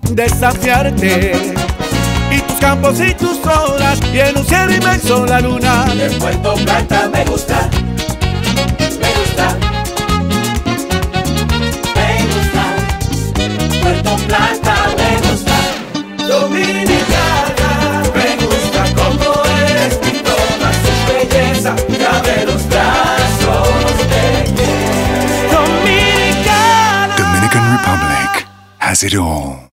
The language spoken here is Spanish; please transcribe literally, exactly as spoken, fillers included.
desafiarte. Y tus campos y tus olas, y en un cielo inmenso la luna. De Puerto Plata me gusta, me gusta, me gusta. Puerto Plata me gusta. Dominicana me gusta como es y toda su belleza. Cabe los brazos de quien. Dominicana. Dominican Republic has it all.